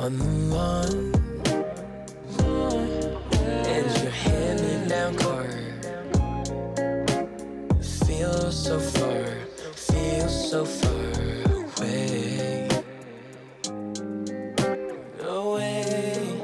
on the lawn. And your hand-me-down car feels so far, feels so far away, away.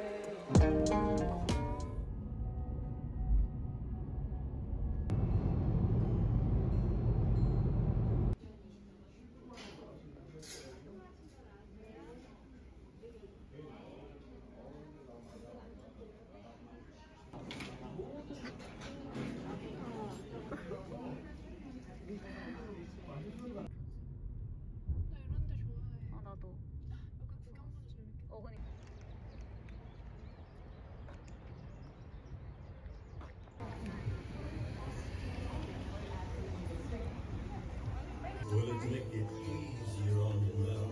Will it make it easier on you now?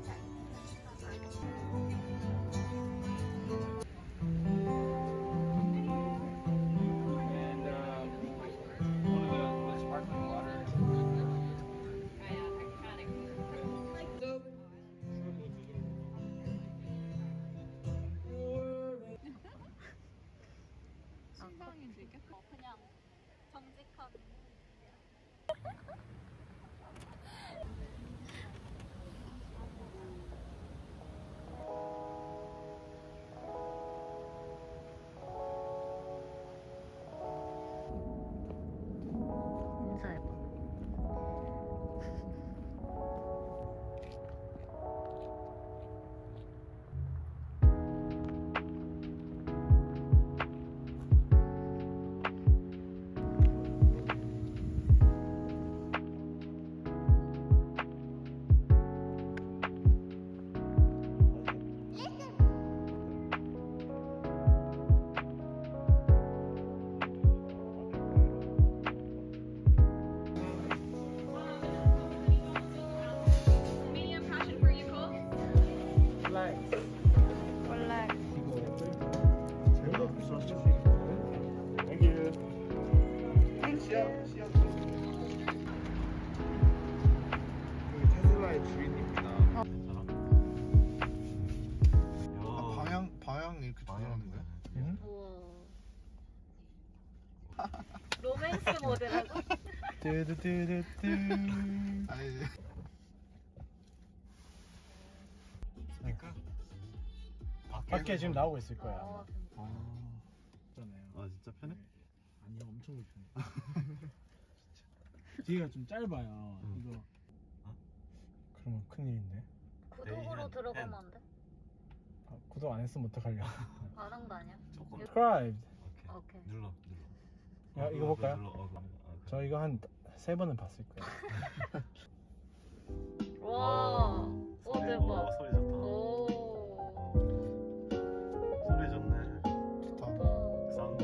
신방이 즐겨? 그냥 정직한. 인사해봐. 테슬라의 주인입니다. 방향 이렇게 조절하는 거야? 응? 로맨스 모드라고? 뚜두두두뚜. 그러니까 밖에 지금 나오고 있을 거야. 그러네요. 아 진짜 편해? 네. 아니 엄청 불편해. 진짜. 뒤가 좀 짧아요. 이거. 그러면 큰일인데. 구독으로 들어가면 안 돼? 구독 안 했으면 어떡하려. 바람도 아니야? Subscribe. 오케이. 눌러. 야, 이거 볼까요? 눌러. 저 이거 한 3번은 봤을 거예요. 와, 오 대박. 소리 좋다. 오. 소리 좋네. 좋다. 사운드.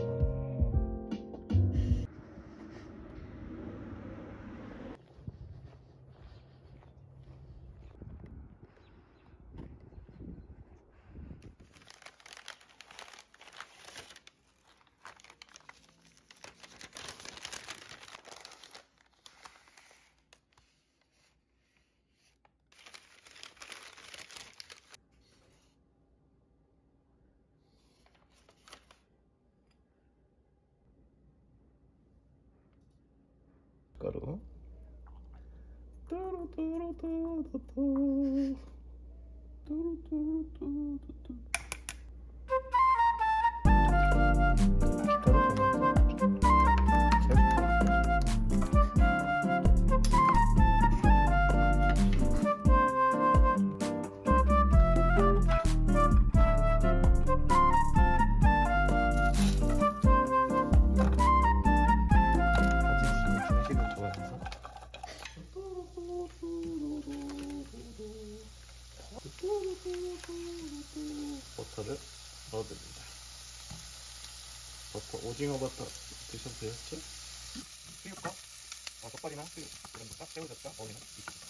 가루. 버터를 넣어줍니다. 버터, 오징어 버터 드셔도 되겠죠? 수육과 젓갈이나 수육 이런 거딱 새우젓과 어울리는 익힙니다.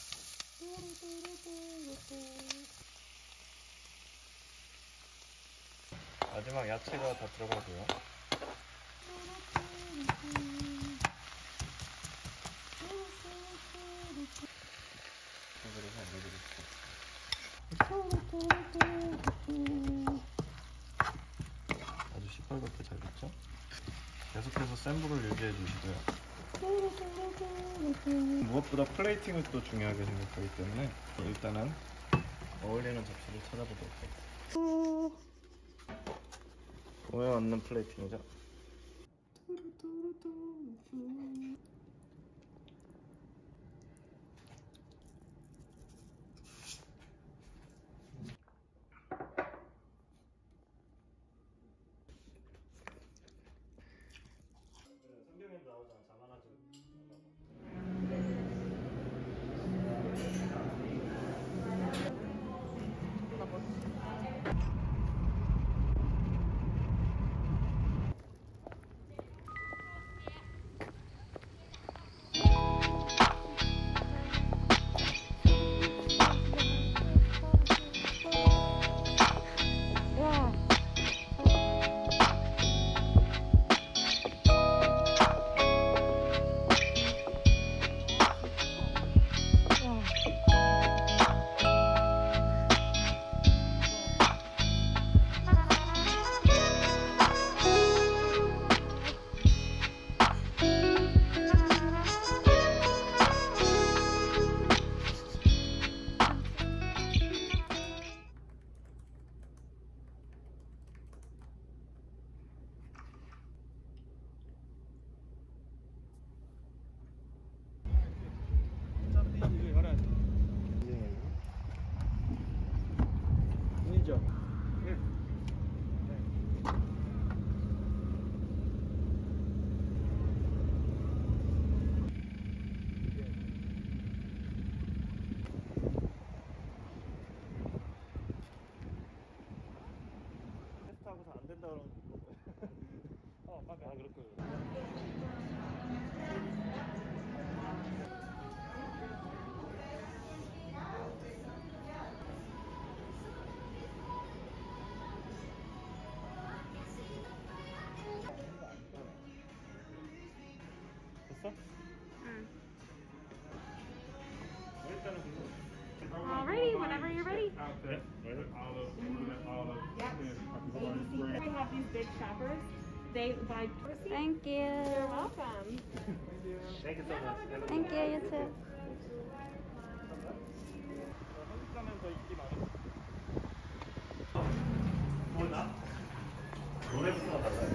마지막 야채가 다 들어가고요. 이거를 한 넣어드릴게요. 아주 시뻘겋게 잘 됐죠? 계속해서 센 불을 유지해 주시고요. 무엇보다 플레이팅을 또 중요하게 생각하기 때문에 일단은 어울리는 접시를 찾아보도록 할게요. 몸에 맞는 플레이팅이죠. 성경에도 나오잖아. 자만하지. 테스트하고서 안 된다 그러면 그럴 거예요. 됐어? 응. 일단은 Alrighty, whenever you're ready. 네, We have these big shoppers. They buy tourists. Thank you. You're welcome. Thank you so much. Thank you, you too. 한국 가면 더 인기 많아. 뭐나? 노래부터